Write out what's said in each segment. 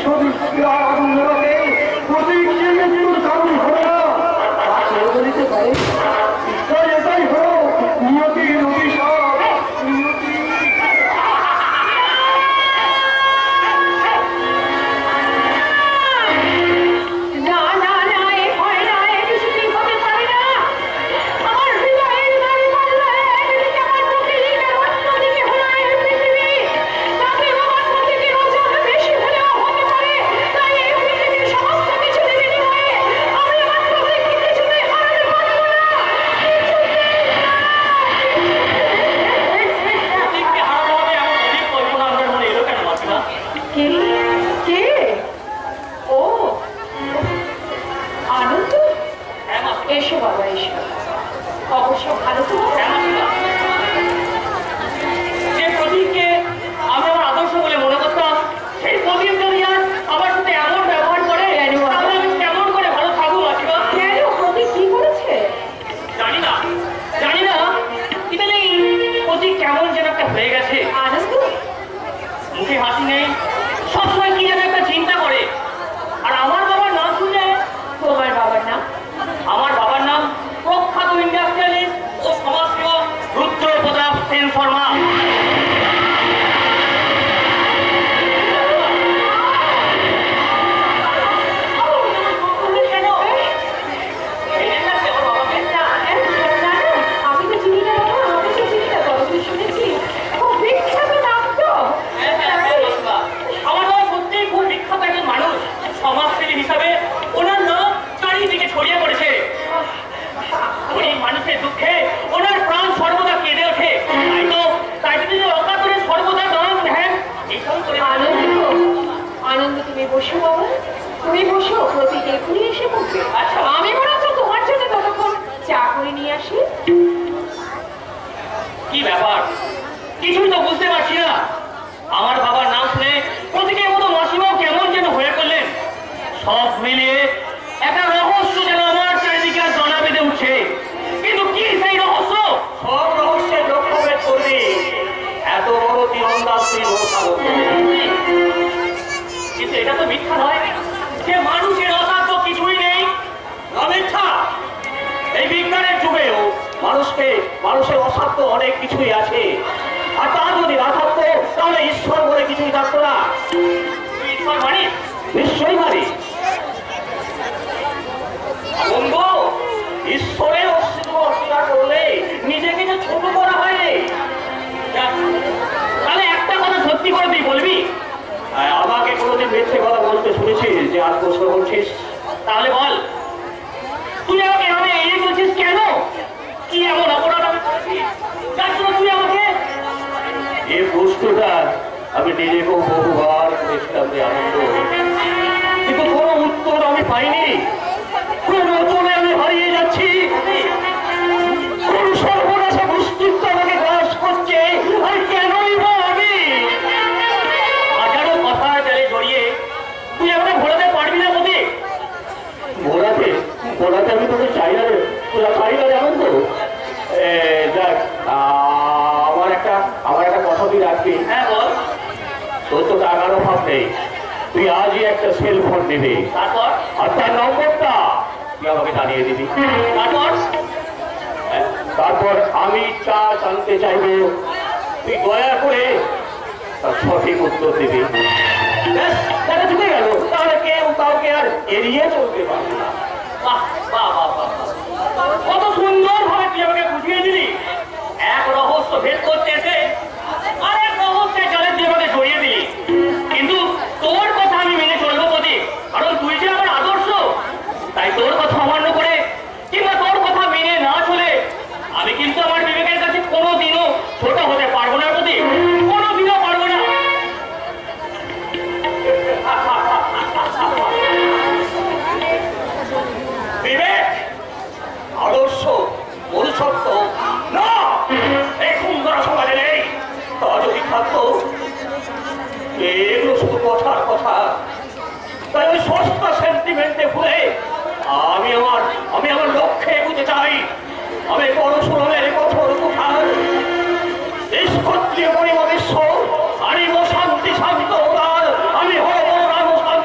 ক্ষত্রিয় পরিবার বিশ্ব আনিব শান্তি শান্ত আমি হব রাম শান্ত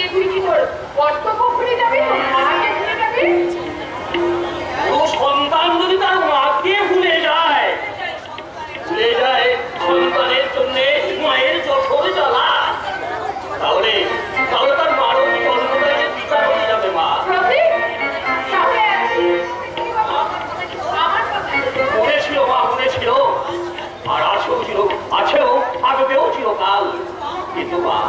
তুই কি তোর কর্তব্য ভুলে যাবি, মাকে ভুলে যাবি? ও সন্তান যদি তার মাকে ভুলে যায় সন্তানের জন্য মায়ের যশোর জ্বালা, তাহলে তার মারও জন্মদায় বিচার হয়ে যাবে। মা মনেছিল, মা মনেছিল, আর আছেও থাকবেও চিরকাল। কিন্তু মা,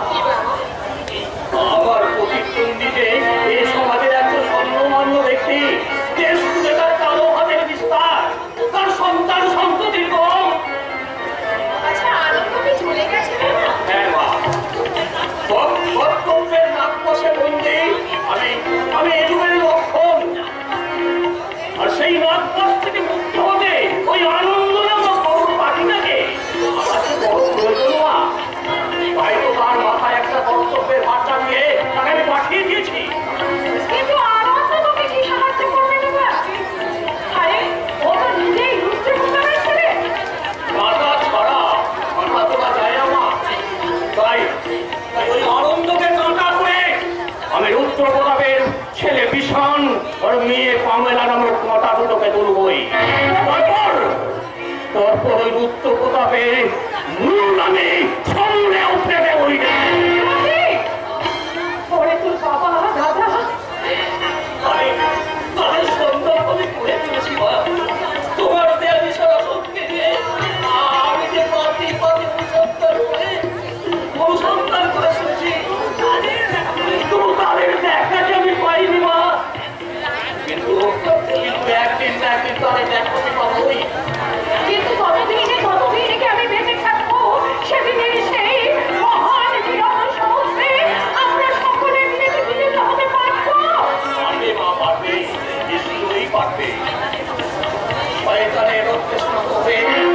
আমার প্রতিদ্বন্দ্বীতে এই সমাজের একজন গণ্যমান্য ব্যক্তি, দেশ জুড়ে তার কালো হাতের বিস্তার, তার সন্তান সন্ততির কম। আচ্ছা, আনন্দকে চলে গেছে। হ্যাঁ মা, কর্তব্যের নাক কষে বন্দি আমি এ যুগের লক্ষণ। আর সেই নাক কষ থেকে মুক্ত হতে ওই আনন্দ নামক বড় পাখিটাকে আমাকে বড় প্রয়োজন। মা, তাই তো তার মাথায় একটা কর্তব্যের ভার চাপিয়ে তাকে আমি পাঠিয়ে দিয়েছি। কিন্তু আনন্দ তোকে কি সাহায্য করবে না? আরে ও তো নিজেই রুখতে পারে ছেলে। মাথা ছাড়া মাথা তোলা যায় না মা। তাই ওই আনন্দকে কাঁটা করে আমি রুদ্র প্রতাপের ছেলে বিশান আর মেয়ে পামেলা নামক মাথা দুটোকে তুলবই। তারপর ওই রুদ্র প্রতাপের মূল আমি সামনে উঠে দেবই। পরে তোর বাবা দাদা তাদের সন্ধ্যা আমি করে দিয়েছি। তোমার দেয়া বিশাল শক্তি দিয়ে আমি যে পাতি অনুসন্ধান করে শুনছি, কিন্তু তাদের দেখাতে আমি পাইনি মা। কিন্তু একদিন তাদের দেখাতে পাবোই। কিন্তু ততদিনে রেখে আমি বেঁচে থাকবো, সেদিনের সেই মহান বিরাট সমুদ্রে আমরা সকলে মিলে মিলিত হতে পারবো। পারবে মা, পারবে, নিশ্চয়ই পারবে। শয়তানের অভ্যস্ত হবে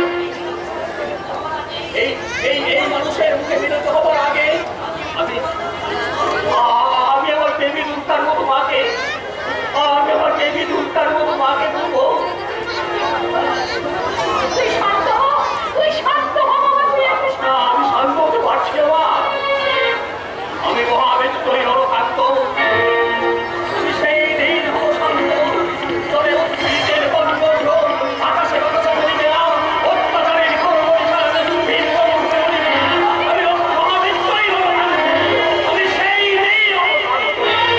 এই মানুষের মুখে বিরত হবার আগে আমি আমার দেবী দুর্গার মতো মাকে বলবো, তুই শান্ত হ, বাবা, তুই একটু শান্ত হ। আমি শান্ত হতে পারছি না। আমি মহাবেত্র নরকান্ত, সেই দিন হব শান্ত, তবে উদ্ভিদের বন্ধন আকাশে বাতাসে বলিবে না, অত্যাচারের আমি মহাবেত্রই নরকান্ত, আমি সেই দিন হব শান্ত।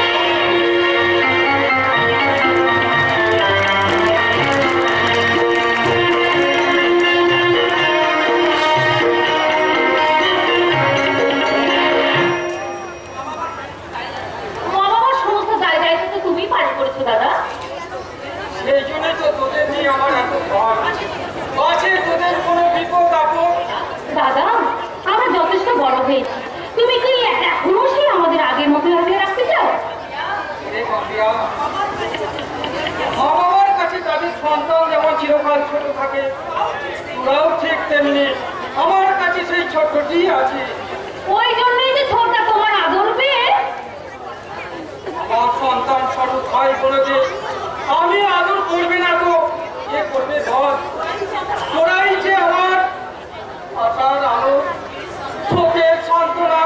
মা বাবার সমস্ত জায়গায় তো তুমি পারি করেছো দাদা। সেই জন্যই তো তোদের নিয়ে আমার এত ভয় আছে। তোদের কোনো বিপদ আপদ দাদা, আমরা যথেষ্ট বড় হয়েছি, তুমি কি এখনো সেই আমাদের আগের মতো আগলে রাখতে চাও? রে বাপিয়া, মা বাবার কাছে তাদের সন্তান যেমন চিরকাল ছোট থাকে, তোরাও ঠিক তেমনি আমার কাছে সেই ছোটটি আছে। ওই জন্যই যে ছোটটা তোমার আদর পেয়ে আমার সন্তান স্বরূপ ভাই বলেছে আমি আদর করবে না তো কে করবে বল? তোরাই যে আমার আশার আলো, চোখের সান্ত্বনা।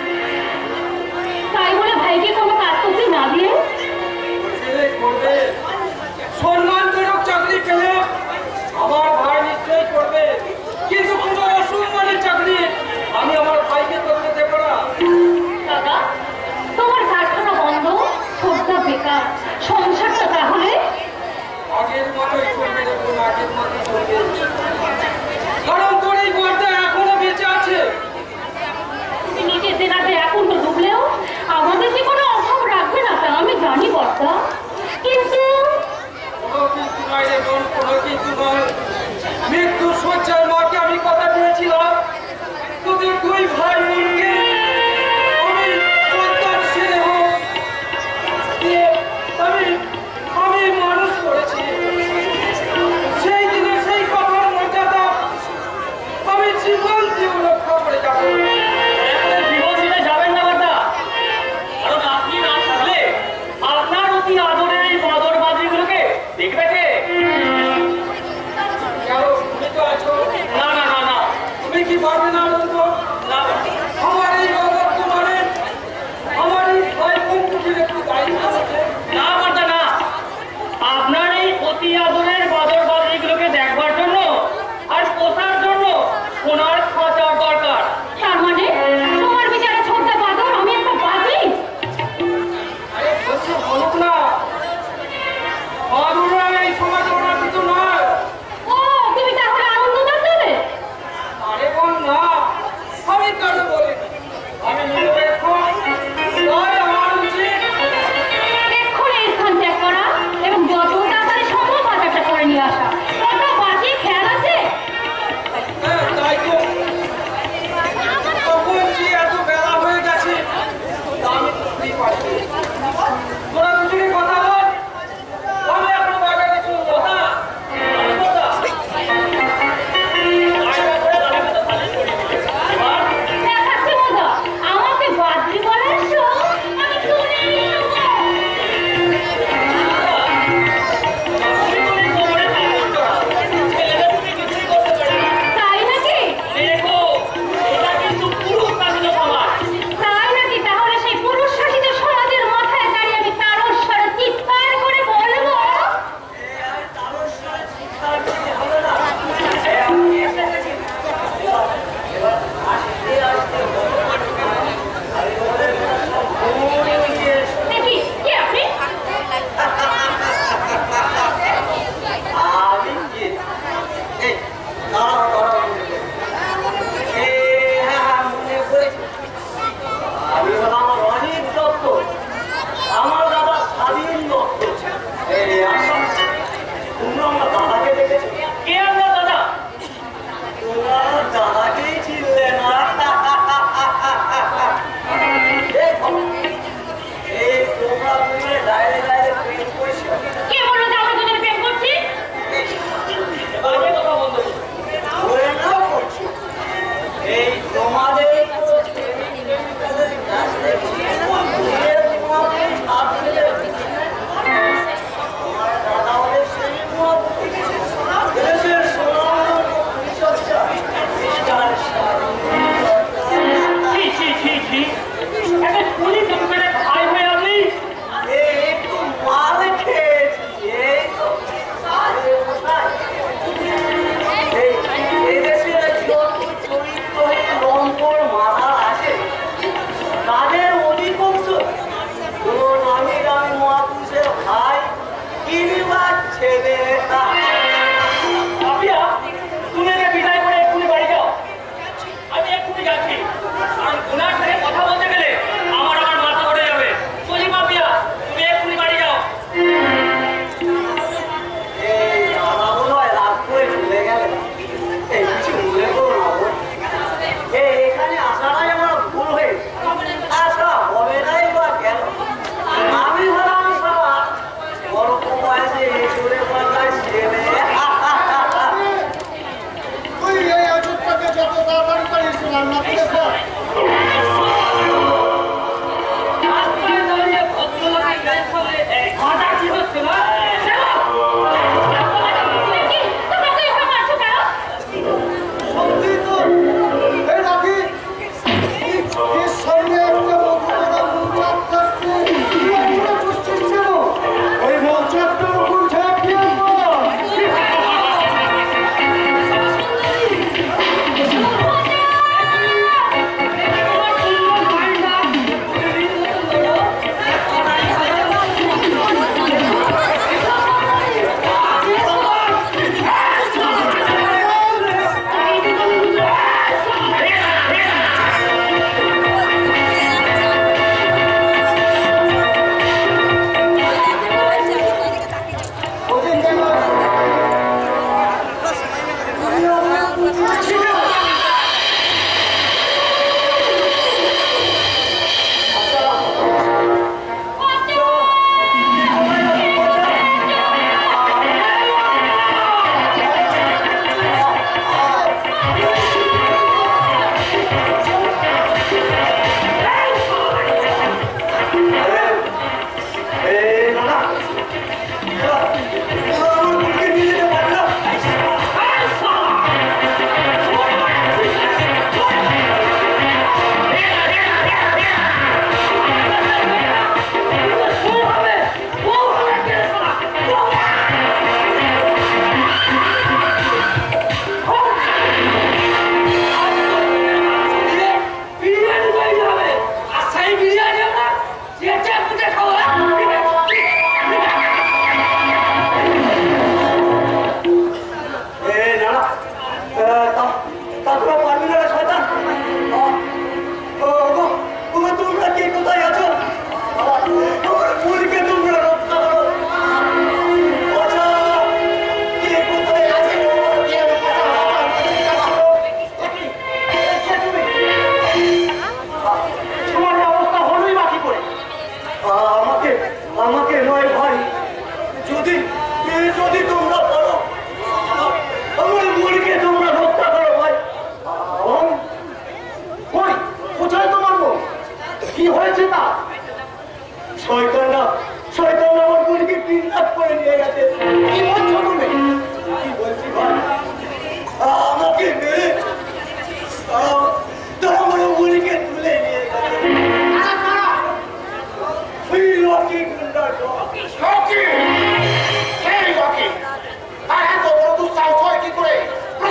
তাই বলে ভাইকে কোনো কাজ করতে না দিয়ে করবে সম্মানজনক চাকরি পেলে আমার ভাই নিশ্চয়ই করবে, কিন্তু কোনো অসম্মানের চাকরি আমি আমার ভাইকে করতে দেবো না। দাদা, তোমার কারখানা বন্ধ, ছোটটা বেকার, সংসারটা তাহলে আগের মতোই চলবে, দেখুন আগের মতোই চলবে, কারণ তোর এই বর্দা এখনো বেঁচে আছে। তুমি নিজের দেনাতে এখন তো ডুবলেও আমাদের যে কোনো অভাব রাখবে না তা আমি জানি বর্দা, কিন্তু কোনো কিন্তু নয় রে বোন, কোনো কিন্তু নয়। মৃত্যু শয্যার মাকে আমি কথা দিয়েছিলাম তোদের দুই ভাই বোনকে আমি সন্তান স্নেহ দিয়ে আমি মানুষ করেছি। সেই দিনে সেই কথার মর্যাদা আমি জীবন দিয়ে রক্ষা করে যাবো। জীবন দিলে যাবেন না বাটা, কারণ আপনি না থাকলে আপনার অতি আদরের এই বাদর বাদরিগুলোকে দেখবে কে? কেন তুমি তো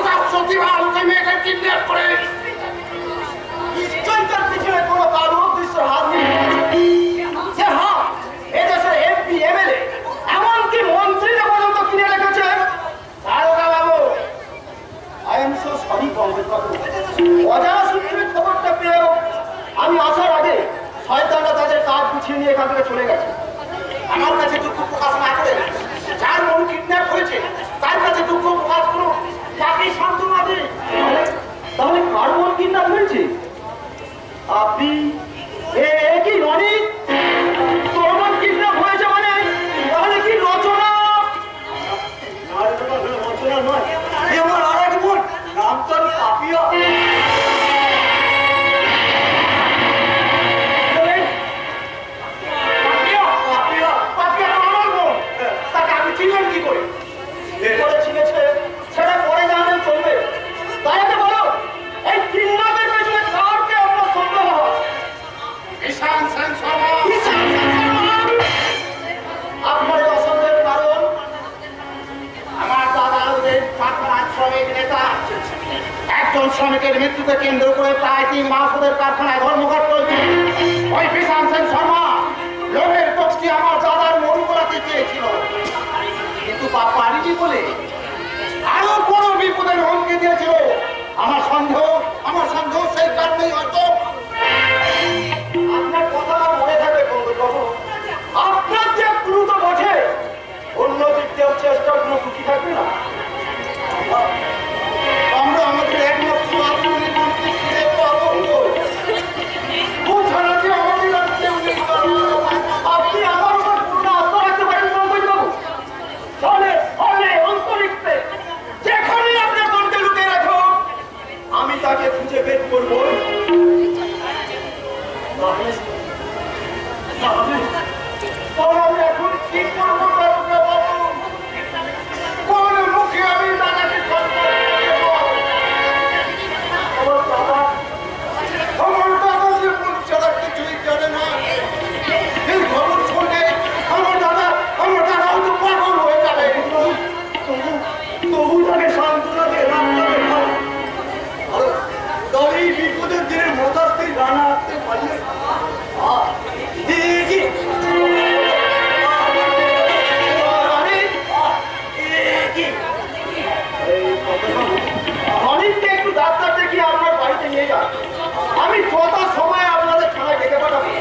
হঠাৎ সতীবা আমাকে মেয়েটা কিডন্যাপ করে নিশ্চয়ই তার পিছনে কোনো কালো উদ্দেশ্যের হাত যে হ্যাঁ এদেশের এমপি এমএলএ এমনকি মন্ত্রীরা পর্যন্ত কিনে রেখেছে। দারোগা বাবু, I am so sorry Pankaj বাবু, অজানা সূত্রে খবরটা পেয়েও আমি আসার আগে শয়তানরা তাদের কাজ গুছিয়ে নিয়ে এখান থেকে চলে গেছে। আমার কাছে দুঃখ প্রকাশ না করে যার মন কিডন্যাপ হয়েছে তার কাছে দুঃখ প্রকাশ করুন, তাকে সান্ত্বনা দিন। তাহলে কার মন কিডন্যাপ হয়েছে? আপনি কি রনি? তোর মন কিডন্যাপ হয়েছে মানে তাহলে কি রচনা? রচনা নয়, আমার আর এক মন, নাম তার পাপিয়া। সেটা পরে জানলে চলবে। তাই তো বলো, এই কিডন্যাপের পেছনে কারকে আপনার সন্দেহ হয়? ঈশান সেন শর্মা। আপনার অসন্দেহের কারণ? আমার দাদা কারখানার শ্রমিক নেতা একজন শ্রমিকের মৃত্যুকে কেন্দ্র করে প্রায় 3 মাস ওদের কারখানায় ধর্মঘট চলছে। ওই ঈশান সেন শর্মা লোভের পক্ষে আমার দাদার মন গোলাতে চেয়েছিল, কিন্তু পারিনি বলে আরো বড় বিপদের হুমকি দিয়েছিল। আমার সন্দেহ সেই কারণেই হয়তো। আপনার কথা মনে থাকবে বন্ধু, আপনার যে দ্রুত বটে অন্য দিক দিয়েও চেষ্টার কোনো ত্রুটি থাকবে না। আমরা আমাদের একমাত্র আত্মীয় মন্ত্রী ফিরে পাবো। আপনি আমার উপর পূর্ণ আস্থা রাখতে পারেন পঙ্কজবাবু। চলে অন্তরিক্ষে যেখানে আপনার মনকে লুকিয়ে রাখো আমি তাকে খুঁজে বের করবো। আমি এখন কি করবো কোন মুখে আমি দাদাকে আমার দাদা যে ছাড়া কিছুই জানে না। এই খবর শুনে আমার দাদাও তো পাগল হয়ে যাবে। তবু তাকে সান্ত্বনা দিয়ে তবে এই বিপদের দিনে মতাস্তেই রানা আসতে পারলে অনেকটা একটু ডাক্তার দেখিয়ে আপনার বাড়িতে নিয়ে যান। আমি কথা সময় আপনাদের থানায় ডেকে পাঠাবো।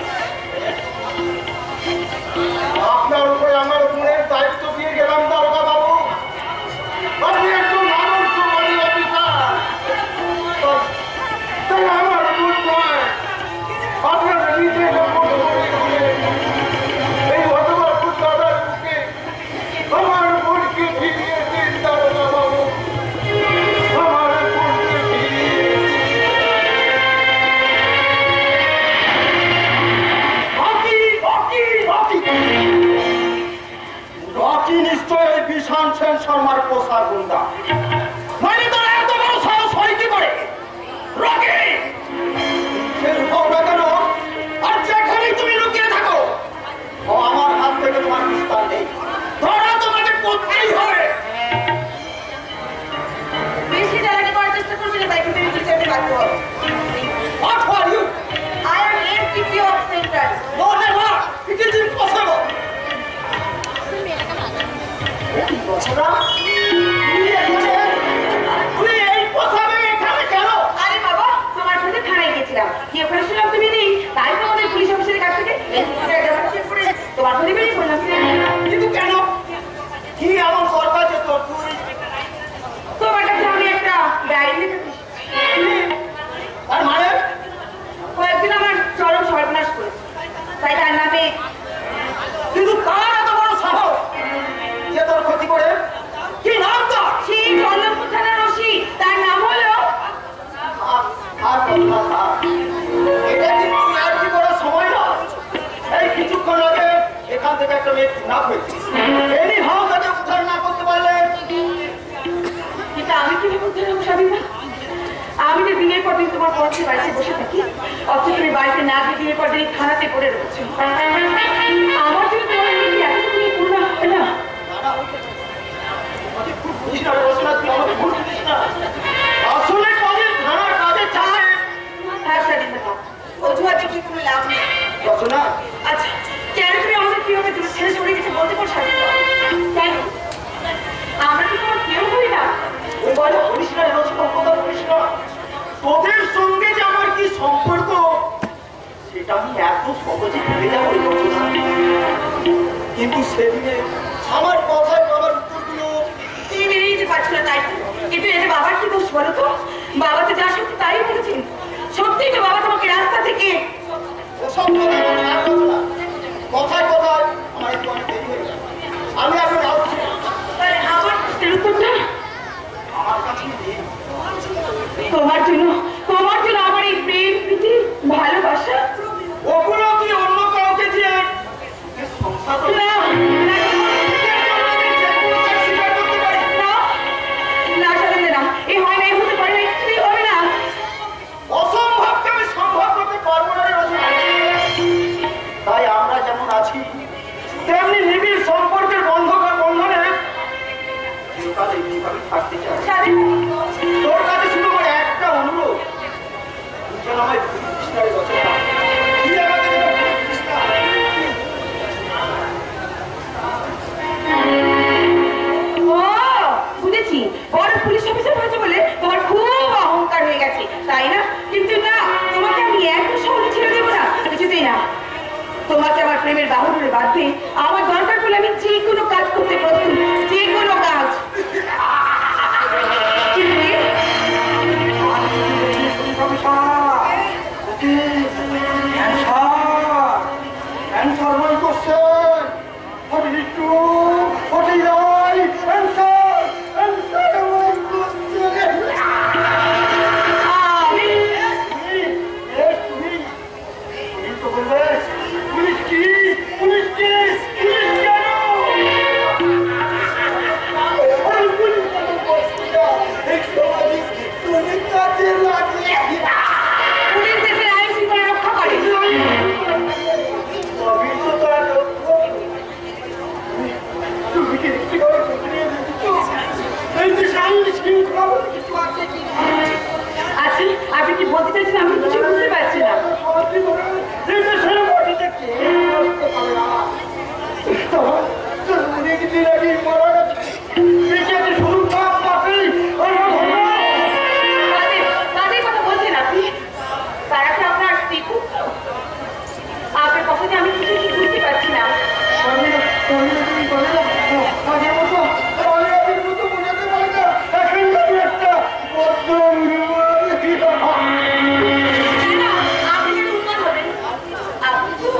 আপনার উপরে আমার গুণের দায়িত্ব দিয়ে গেলাম দারোগা বাবু। আপনি একজন আদর্শবাদী অফিসার, তাই আমার গুণ নয় আপনার নিজের এই অথবা দাদার মুখে আমার বোনকে ফিরিয়ে দিন দারোগা বাবু, আমার বোনকে ফিরিয়ে রকি নিশ্চয় ঈশান সেন শর্মার পোষা গুন্ডা। মানে তোরা এত বড় সাহস হয় কি করে? রকি হোক না কেন আর যেখানেই তুমি লুকিয়ে থাকো ও আমার হাত থেকে তোমার বিস্তার নেই। ধরা তোমাকে করতেই হবে। বেশি জ্বালানি করার চেষ্টা করবি না, তাই কিন্তু কিছু চেপে রাখতে হবে। What for you? I am SDP of Central. No, never. It is impossible. তুমি এই পোশাকে এখানে কেন? আরে বাবা, তোমার সাথে থানায় গেছিলাম। কি ওখানে শুনলাম তুমি নেই, তাই তো আমাদের পুলিশ অফিসারের কাছ থেকে তোমার সাথে বেরিয়ে পড়লাম। কিন্তু কেন? কি এমন দরকার যে তোর তুই তোমার কাছে আমি একটা ডায়েরি লিখেছি। আর মানে কয়েকদিন আমার চরম সর্বনাশ করেছে, তাই তার নামে। কিন্তু কার এত বড় সাহস যে তোর ক্ষতি করে? কি নাম তার? সেই জল্লভপুর থানার ওসি, তার নাম হলো আর কথা এটা কিন্তু আর কি বড় সময় না। এই কিছুক্ষণ আগে এখান থেকে একটা মেয়ে কিডন্যাপ হয়েছে। এনি হাও তাকে উদ্ধার না করতে পারলে কিন্তু আমি কি করতে যাবো স্বাধীনা? আমি যে দিনের পর দিন তোমার পড়তে বাড়িতে বসে থাকি, অথচ তুমি বাড়িতে না গিয়ে দিনের পর দিন থানাতে পড়ে রয়েছে। আমার যদি তোমার নিজে এতটুকু পূর্ণ হবে না। খুব বুঝি না, তুই আমাকে ভুল বুঝিস না। রচনা। আচ্ছা কেন তুমি আমাদের কিভাবে তুমি ছেড়ে চলে গেছে বলতে পারো স্বামী? কেন আমরা কি তোমার কেউ করি না? ওই বলো করিস না রচনা, কথা করিস না। তোদের সঙ্গে যে আমার কি সম্পর্ক সেটা আমি এত সহজে ভুলে যাবো রচনা। কিন্তু সেদিনে আমার কথায় বাবার উত্তরগুলো তুমি মেনে নিতে পারছো না তাই, কিন্তু এতে বাবার কি দোষ বলো তো? বাবা তো যা সত্যি তাই বলেছেন। সত্যিই তো বাবা তোমাকে রাস্তা থেকে ওসব কথা আর রচনা। কথায় কথায় আমার একটু অনেক দেরি হয়ে যায়। আমি এখন আসছি। তাহলে আমার প্রশ্নের উত্তরটা আমার কাছে নেই। তোমার জন্য আমার এই প্রেম প্রীতি ভালোবাসা ওগুলো তুই অন্য কাউকে দিয়ে সংসার করবি। না স্বীকার করতে পারি না না সাজাতে না, এ হয় না, এ হতে পারে না, কিছুই হবে না। অসম্ভবকে আমি সম্ভব করতে পারবো না রে রচনা। তাই আমরা যেমন আছি তেমনি নিবিড় সম্পর্কের বন্ধনে চিরকাল এইভাবে থাকতে চাই। সাজাতে তোর কাছে শুধু আমার একটা অনুরোধ, তুই যেন আমায় ভুলিস না রে রচনা। তুই আমাকে যেন ভুলিস না। ও বুঝেছি, বড় পুলিশ অফিসার হয়েছে বলে তোমার খুব অহংকার হয়ে গেছে তাই না? কিন্তু না, তোমাকে আমি এত সহজে ছেড়ে দেবো না, কিছুতেই না। তোমাকে আমার প্রেমের বাহুডোরে বাঁধতে আমার দরকার পড়লে আমি যে কোনো কাজ করতে প্রস্তুত, যে কোনো কাজ। পুলিশ দেশের আইন শৃঙ্খলা রক্ষা করে। আচ্ছা আপনি কি বলতে চাইছেন? আমি কিছু বুঝতে পারছি না। কাদের কথা বলছেন আপনি? তারা কি আপনার স্ত্রী পুত্র? আপনার কথা যে আমি কিছু বুঝতে পারছি না। কেন? আপনি কেন উন্মাদ হবেন? আপনি তো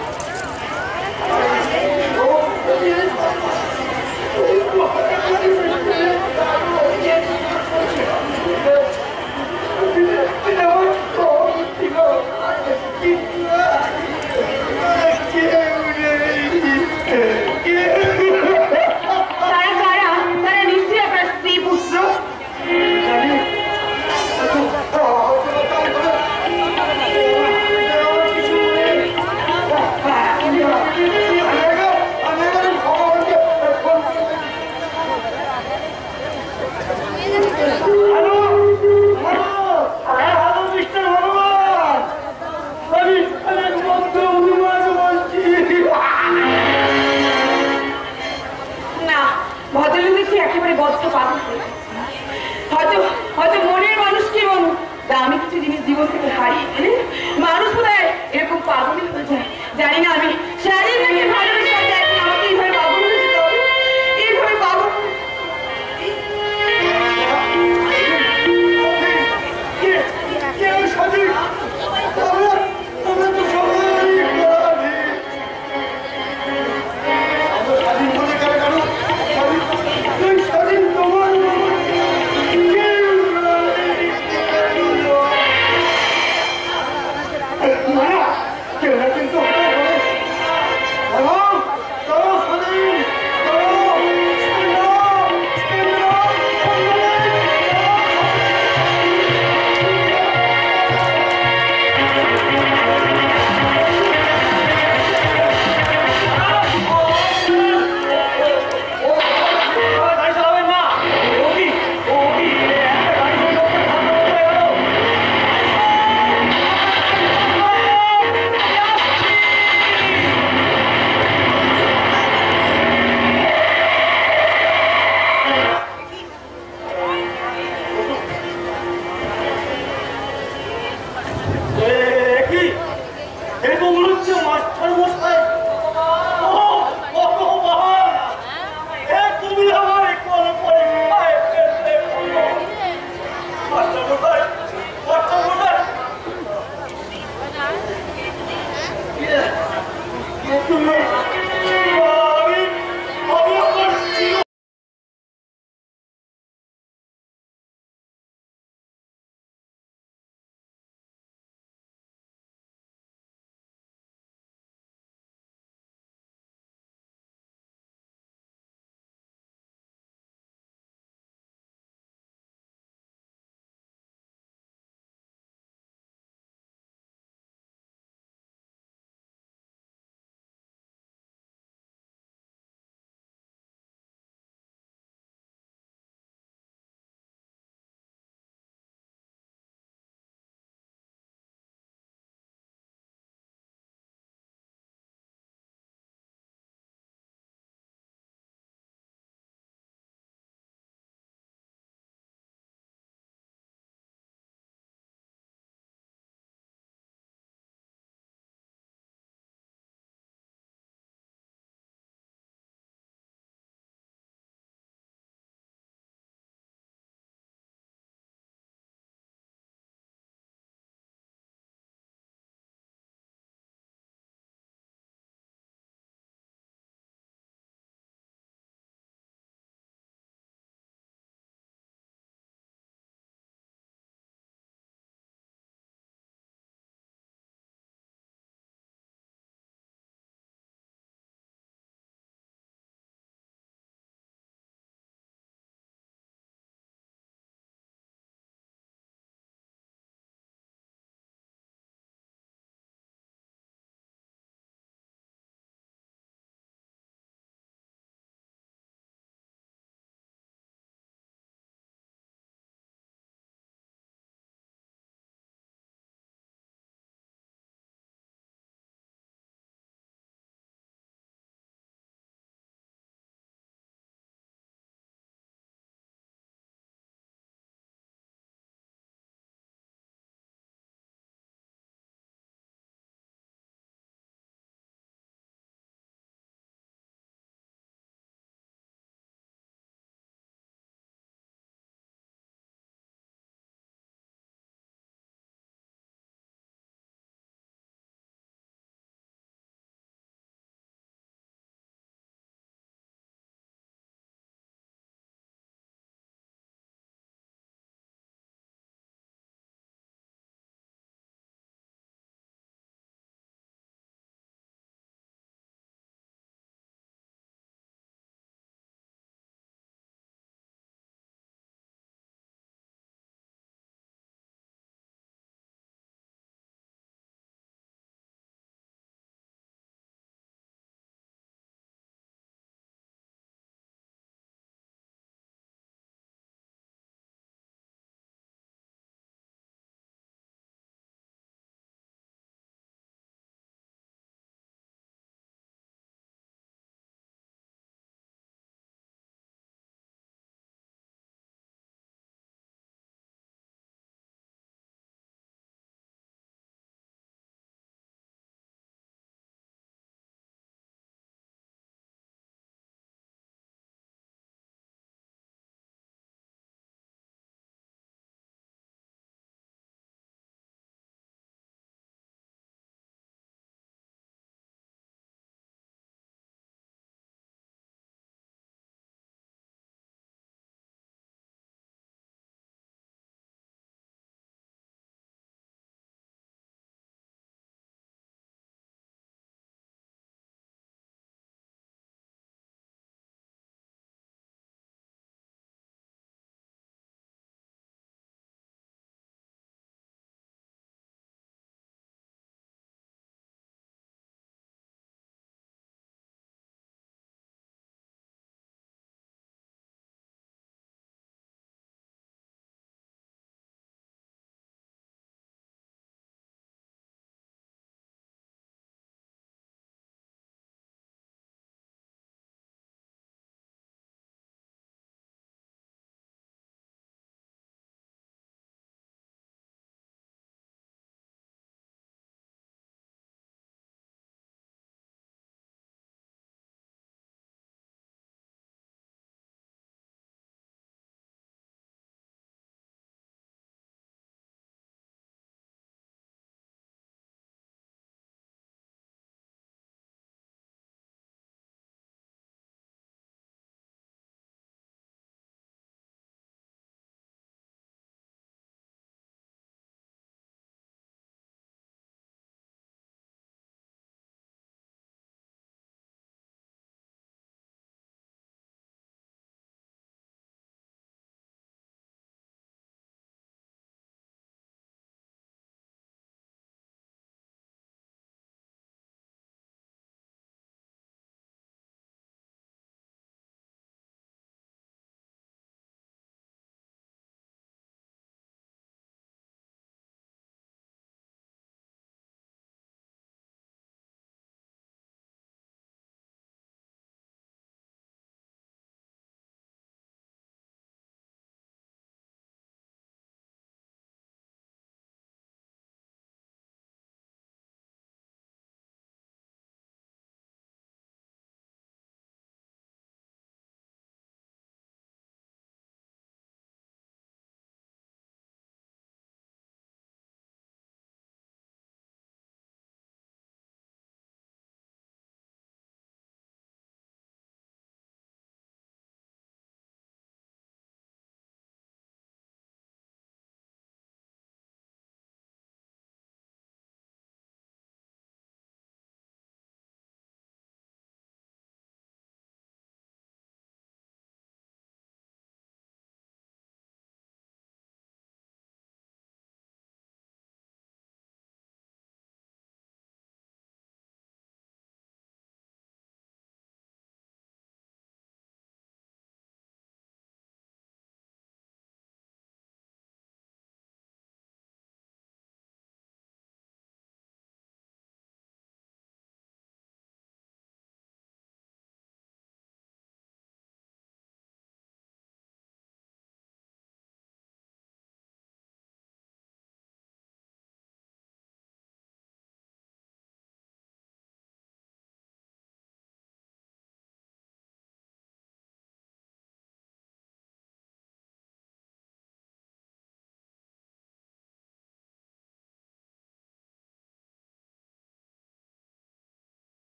তারা নিশ্চয়ই আপনার স্ত্রী পুত্র। না, ভদ্রলোক দেখছি একেবারে বদ্ধ পাগল হয়ে গেছে। হয়তো মনের মানুষকে এবং দামি কিছু জিনিস জীবন থেকে হারিয়ে ফেলে মানুষ বোধহয় এরকম পাগলই হয়ে যায়। জানি না আমি শারীরিক ভালো